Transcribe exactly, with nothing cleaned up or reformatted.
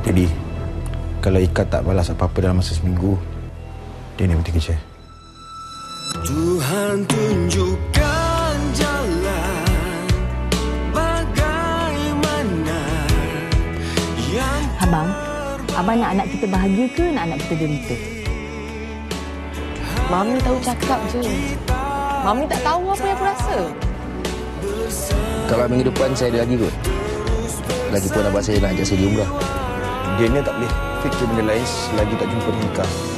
Jadi, kalau Ika tak balas apa-apa dalam masa seminggu, dia ni berhenti kerja. Tuhan tunjukkan jalan bagaimana yang Abang, abang nak anak kita bahagia ke nak anak kita derita? Mami tahu cakap je. Mami tak tahu apa yang aku rasa. Kalau minggu depan saya ada lagi kot. Lagipun abang saya nak ajak saya di umrah. Dia ni tak boleh fikir benda lain selagi tak jumpa Ika.